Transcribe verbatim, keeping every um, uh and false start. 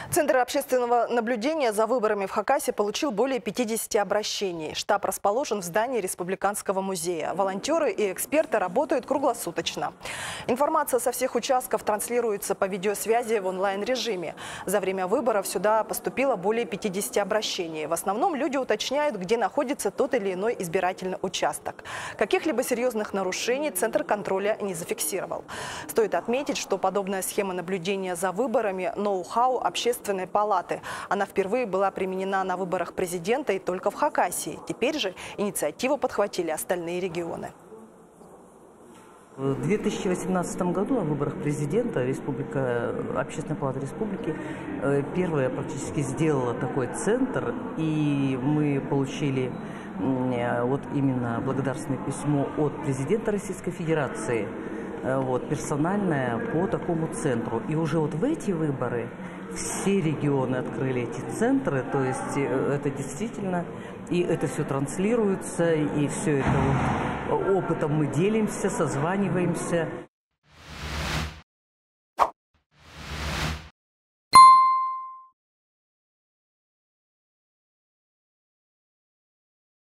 Центр общественного наблюдения за выборами в Хакасии получил более пятидесяти обращений. Штаб расположен в здании Республиканского музея. Волонтеры и эксперты работают круглосуточно. Информация со всех участков транслируется по видеосвязи в онлайн-режиме. За время выборов сюда поступило более пятидесяти обращений. В основном люди уточняют, где находится тот или иной избирательный участок. Каких-либо серьезных нарушений Центр контроля не зафиксировал. Стоит отметить, что подобная схема наблюдения за выборами – ноу-хау общественного Общественной палаты. Она впервые была применена на выборах президента и только в Хакасии. Теперь же инициативу подхватили остальные регионы. В две тысячи восемнадцатом году на выборах президента Республика, Общественная палата республики первая практически сделала такой центр, и мы получили вот именно благодарственное письмо от президента Российской Федерации, вот, персональное по такому центру. И уже вот в эти выборы все регионы открыли эти центры, то есть это действительно, и это все транслируется, и все это вот опытом мы делимся, созваниваемся.